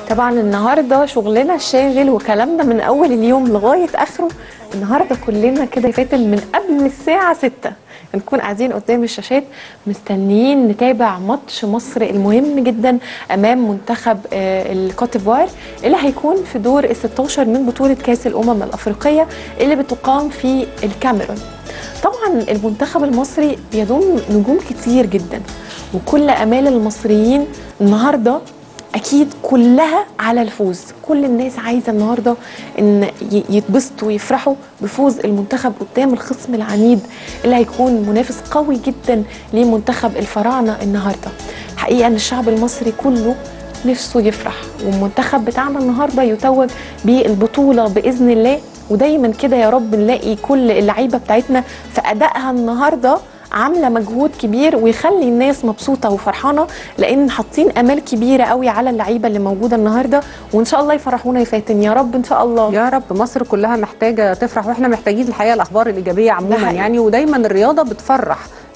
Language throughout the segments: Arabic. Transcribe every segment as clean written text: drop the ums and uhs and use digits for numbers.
طبعا النهارده شغلنا شاغل وكلامنا من اول اليوم لغايه اخره. النهارده كلنا كده فاتن من قبل الساعه 6 نكون قاعدين قدام الشاشات مستنيين نتابع ماتش مصر المهم جدا امام منتخب الكوت ديفوار اللي هيكون في دور ال 16 من بطوله كاس الامم الافريقيه اللي بتقام في الكاميرون. طبعا المنتخب المصري بيضم نجوم كتير جدا، وكل امال المصريين النهارده اكيد كلها على الفوز. كل الناس عايزه النهارده ان يتبسطوا ويفرحوا بفوز المنتخب قدام الخصم العنيد اللي هيكون منافس قوي جدا لمنتخب الفراعنه النهارده. حقيقه ان الشعب المصري كله نفسه يفرح، والمنتخب بتاعنا النهارده يتوج بالبطوله باذن الله. ودايما كده يا رب نلاقي كل اللعيبه بتاعتنا في ادائها النهارده عامله مجهود كبير ويخلي الناس مبسوطه وفرحانه، لان حاطين امال كبيره قوي على اللعيبه اللي موجوده النهارده، وان شاء الله يفرحونا يا فاتن يا رب ان شاء الله. يا رب. مصر كلها محتاجه تفرح، واحنا محتاجين الحقيقه الاخبار الايجابيه عموما يعني، ودايما الرياضه بتفرح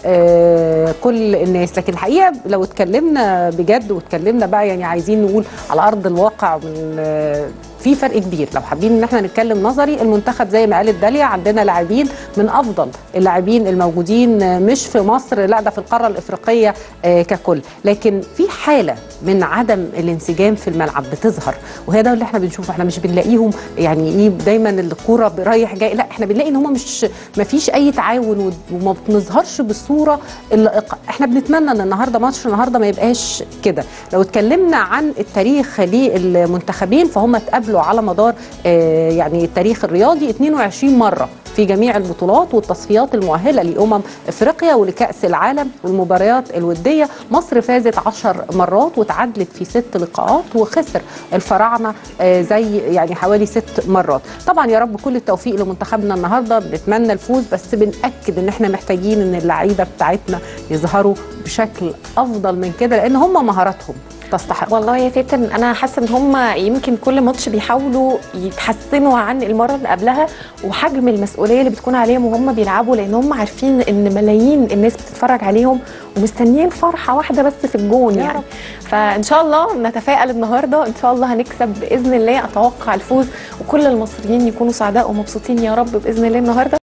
كل الناس. لكن الحقيقه لو اتكلمنا بجد واتكلمنا بقى يعني عايزين نقول على ارض الواقع، من في فرق كبير. لو حابين ان احنا نتكلم نظري، المنتخب زي ما قالت داليا عندنا لاعبين من افضل اللاعبين الموجودين مش في مصر، لا ده في القاره الافريقيه ككل. لكن في حاله من عدم الانسجام في الملعب بتظهر، وهي ده اللي احنا بنشوفه. احنا مش بنلاقيهم يعني ايه دايما الكوره رايح جاي، لا احنا بنلاقي ان هم مش، ما فيش اي تعاون وما بنظهرش بالصوره اللائقه. احنا بنتمنى ان النهارده ماتش النهارده ما يبقاش كده. لو اتكلمنا عن التاريخ للمنتخبين فهم اتقابلوا على مدار يعني التاريخ الرياضي 22 مره في جميع البطولات والتصفيات المؤهله لامم افريقيا ولكاس العالم والمباريات الوديه. مصر فازت 10 مرات وتعادلت في 6 لقاءات، وخسر الفراعنه زي يعني حوالي 6 مرات. طبعا يا رب كل التوفيق لمنتخبنا النهارده، بنتمنى الفوز، بس بنأكد ان احنا محتاجين ان اللعيبه بتاعتنا يظهروا بشكل افضل من كده، لان هم مهاراتهم تستحق. والله يا فاتن انا حاسه ان هم يمكن كل ماتش بيحاولوا يتحسنوا عن المره اللي قبلها، وحجم المسؤوليه اللي بتكون عليهم وهم بيلعبوا، لان هم عارفين ان ملايين الناس بتتفرج عليهم ومستنيين فرحه واحده بس في الجون يعني. فان شاء الله نتفائل النهارده، ان شاء الله هنكسب باذن الله. اتوقع الفوز وكل المصريين يكونوا سعداء ومبسوطين يا رب باذن الله النهارده.